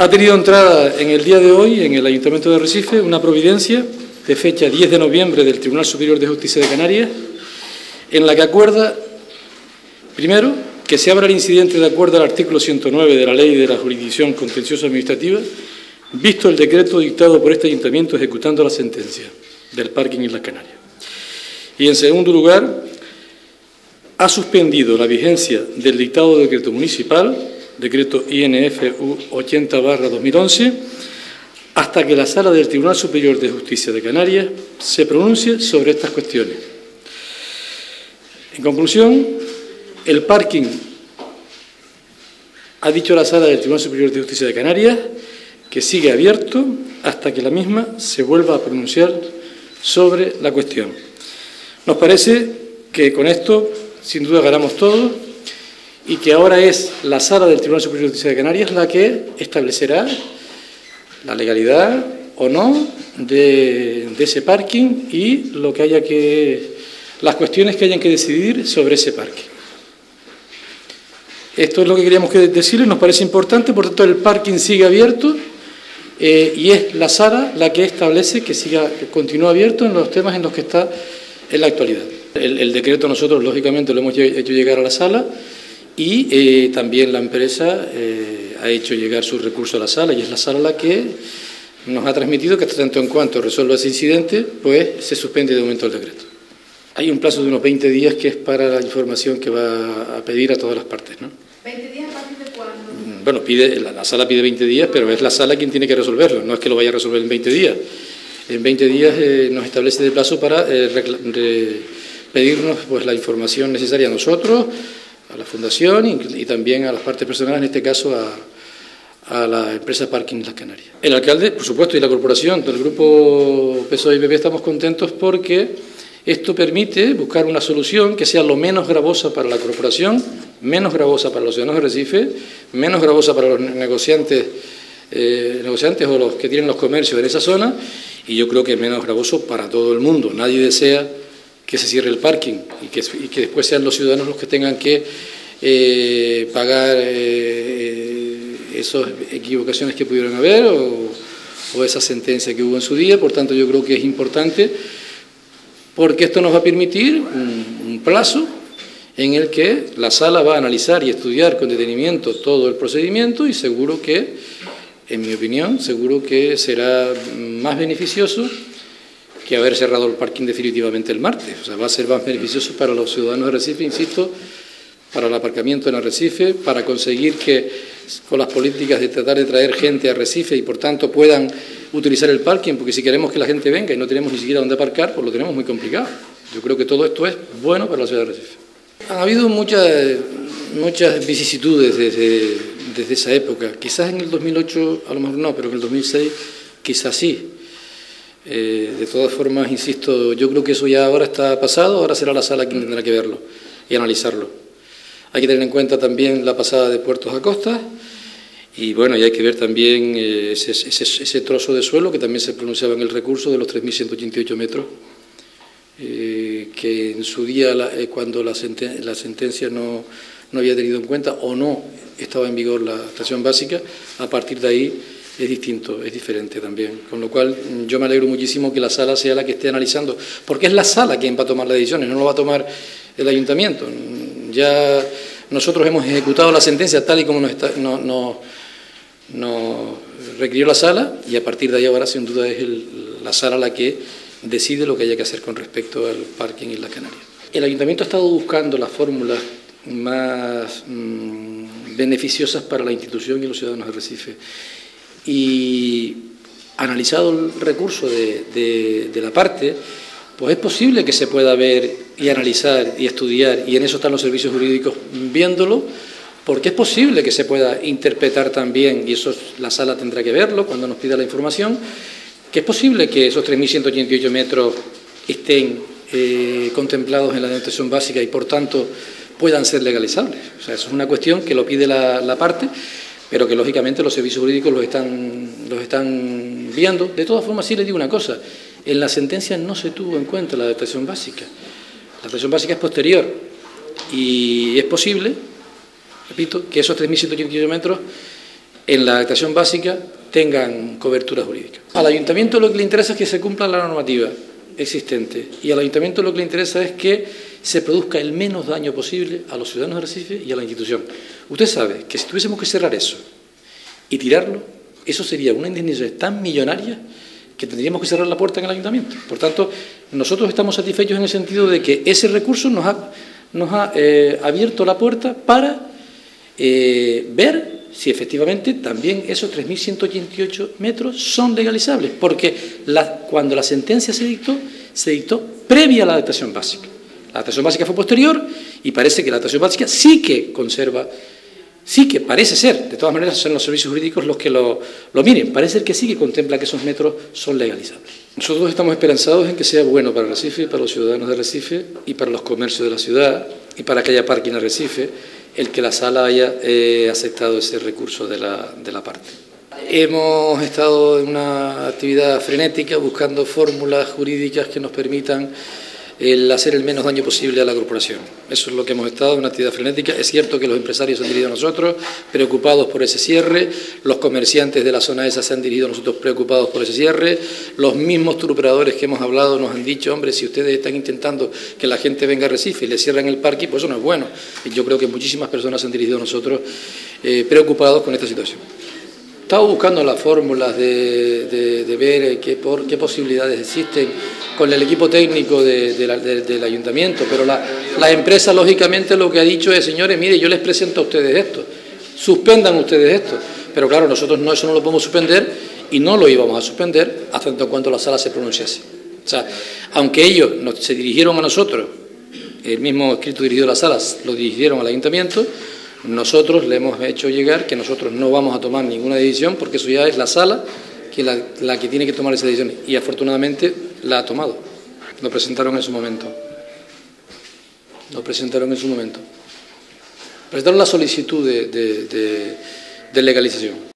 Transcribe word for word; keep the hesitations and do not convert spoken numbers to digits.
Ha tenido entrada en el día de hoy en el Ayuntamiento de Arrecife una providencia de fecha diez de noviembre del Tribunal Superior de Justicia de Canarias, en la que acuerda, primero, que se abra el incidente de acuerdo al artículo ciento nueve de la Ley de la Jurisdicción Contencioso Administrativa, visto el decreto dictado por este Ayuntamiento ejecutando la sentencia del parking Islas Canarias. Y, en segundo lugar, ha suspendido la vigencia del dictado de decreto municipal, decreto I N F U ochenta barra dos mil once, hasta que la Sala del Tribunal Superior de Justicia de Canarias se pronuncie sobre estas cuestiones. En conclusión, el parking, ha dicho la Sala del Tribunal Superior de Justicia de Canarias, que sigue abierto hasta que la misma se vuelva a pronunciar sobre la cuestión. Nos parece que con esto, sin duda, ganamos todos y que ahora es la Sala del Tribunal Superior de Justicia de Canarias la que establecerá la legalidad o no de, de ese parking y lo que haya que, las cuestiones que hayan que decidir sobre ese parking. Esto es lo que queríamos decirles, nos parece importante, por tanto el parking sigue abierto eh, y es la Sala la que establece que siga, que continúe abierto en los temas en los que está en la actualidad. El, el decreto nosotros, lógicamente, lo hemos hecho llegar a la Sala y eh, también la empresa eh, ha hecho llegar su recurso a la Sala y es la Sala la que nos ha transmitido que, tanto en cuanto resuelva ese incidente, pues se suspende de momento el decreto. Hay un plazo de unos veinte días que es para la información que va a pedir a todas las partes, ¿no? ¿veinte días a partir de cuándo? Bueno, pide, la, la Sala pide veinte días, pero es la Sala quien tiene que resolverlo, no es que lo vaya a resolver en veinte días. En veinte días eh, nos establece de plazo para eh, re, pedirnos pues, la información necesaria a nosotros, a la Fundación y, y también a las partes personales, en este caso a, a la empresa Parking Islas Canarias. El alcalde, por supuesto, y la corporación del grupo P S O E y P P estamos contentos porque esto permite buscar una solución que sea lo menos gravosa para la corporación, menos gravosa para los ciudadanos de Arrecife, menos gravosa para los negociantes, eh, negociantes o los que tienen los comercios en esa zona, y yo creo que menos gravoso para todo el mundo. Nadie desea que se cierre el parking y que, y que después sean los ciudadanos los que tengan que eh, pagar eh, esas equivocaciones que pudieron haber o, o esa sentencia que hubo en su día. Por tanto, yo creo que es importante porque esto nos va a permitir un, un plazo en el que la Sala va a analizar y estudiar con detenimiento todo el procedimiento y seguro que, en mi opinión, seguro que será más beneficioso que haber cerrado el parking definitivamente el martes. O sea, va a ser más beneficioso para los ciudadanos de Arrecife, insisto, para el aparcamiento en Arrecife, para conseguir que con las políticas de tratar de traer gente a Arrecife y por tanto puedan utilizar el parking, porque si queremos que la gente venga y no tenemos ni siquiera dónde aparcar, pues lo tenemos muy complicado. Yo creo que todo esto es bueno para la ciudad de Arrecife. Ha habido muchas, muchas vicisitudes desde, desde esa época. Quizás en el dos mil ocho, a lo mejor no, pero en el dos mil seis quizás sí. Eh, de todas formas, insisto, yo creo que eso ya ahora está pasado, ahora será la Sala quien tendrá que verlo y analizarlo. Hay que tener en cuenta también la pasada de Puertos a Costa y bueno, y hay que ver también eh, ese, ese, ese trozo de suelo que también se pronunciaba en el recurso de los tres mil ciento ochenta y ocho metros, eh, que en su día, la, eh, cuando la, senten la sentencia no, no había tenido en cuenta o no estaba en vigor la estación básica, a partir de ahí es distinto, es diferente también. Con lo cual, yo me alegro muchísimo que la Sala sea la que esté analizando, porque es la Sala quien va a tomar las decisiones, no lo va a tomar el Ayuntamiento. Ya nosotros hemos ejecutado la sentencia tal y como nos, está, no, no, nos requirió la Sala, y a partir de ahí ahora, sin duda, es el, la Sala la que decide lo que haya que hacer con respecto al parking en Islas Canarias. El Ayuntamiento ha estado buscando las fórmulas más mmm, beneficiosas para la institución y los ciudadanos de Arrecife. Y analizado el recurso de, de, de la parte, pues es posible que se pueda ver y analizar y estudiar, y en eso están los servicios jurídicos viéndolo, porque es posible que se pueda interpretar también, y eso la Sala tendrá que verlo cuando nos pida la información, que es posible que esos tres mil ciento ochenta y ocho metros estén eh, contemplados en la delimitación básica y por tanto puedan ser legalizables. O sea, eso es una cuestión que lo pide la, la parte, pero que lógicamente los servicios jurídicos los están, los están viendo. De todas formas, sí les digo una cosa, en la sentencia no se tuvo en cuenta la adaptación básica. La adaptación básica es posterior y es posible, repito, que esos tres mil ciento ochenta y ocho metros en la adaptación básica tengan cobertura jurídica. Al ayuntamiento lo que le interesa es que se cumpla la normativa existente y al ayuntamiento lo que le interesa es que se produzca el menos daño posible a los ciudadanos de Arrecife y a la institución. Usted sabe que si tuviésemos que cerrar eso y tirarlo, eso sería una indemnización tan millonaria que tendríamos que cerrar la puerta en el ayuntamiento. Por tanto, nosotros estamos satisfechos en el sentido de que ese recurso nos ha, nos ha eh, abierto la puerta para eh, ver si efectivamente también esos tres mil ciento ochenta y ocho metros son legalizables, porque la, cuando la sentencia se dictó, se dictó previa a la adaptación básica. La adaptación básica fue posterior y parece que la adaptación básica sí que conserva, sí que parece ser, de todas maneras son los servicios jurídicos los que lo, lo miren, parece ser que sí que contempla que esos metros son legalizables. Nosotros estamos esperanzados en que sea bueno para Arrecife, para los ciudadanos de Arrecife y para los comercios de la ciudad y para que haya parking en Arrecife, el que la sala haya eh, aceptado ese recurso de la, de la parte. Hemos estado en una actividad frenética buscando fórmulas jurídicas que nos permitan el hacer el menos daño posible a la corporación. Eso es lo que hemos estado, una actividad frenética. Es cierto que los empresarios se han dirigido a nosotros preocupados por ese cierre, los comerciantes de la zona esa se han dirigido a nosotros preocupados por ese cierre, los mismos turoperadores que hemos hablado nos han dicho, hombre, si ustedes están intentando que la gente venga a Arrecife y le cierran el parque, pues eso no es bueno. Y yo creo que muchísimas personas se han dirigido a nosotros eh, preocupados con esta situación. Estaba buscando las fórmulas de, de, de ver qué, por, qué posibilidades existen con el equipo técnico de, de la, de, del ayuntamiento, pero la, la empresa lógicamente lo que ha dicho es, señores, mire, yo les presento a ustedes esto, suspendan ustedes esto, pero claro, nosotros no, eso no lo podemos suspender y no lo íbamos a suspender hasta en cuanto la sala se pronunciase. O sea, aunque ellos nos, se dirigieron a nosotros, el mismo escrito dirigido a las salas lo dirigieron al ayuntamiento, nosotros le hemos hecho llegar que nosotros no vamos a tomar ninguna decisión porque eso ya es la sala que la, la que tiene que tomar esa decisión y afortunadamente la ha tomado. Lo presentaron en su momento. Lo presentaron en su momento. Presentaron la solicitud de, de, de, de legalización.